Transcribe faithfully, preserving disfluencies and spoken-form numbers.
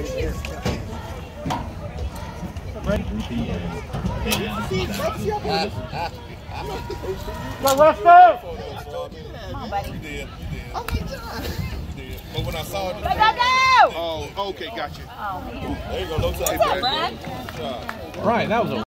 Go, Russell! Come on, buddy. You did. You did. Oh my God. You did. But when I saw it, Go, go, go! oh, okay, gotcha. Oh, man. There you go. No time. What's up, bud? Right, that was a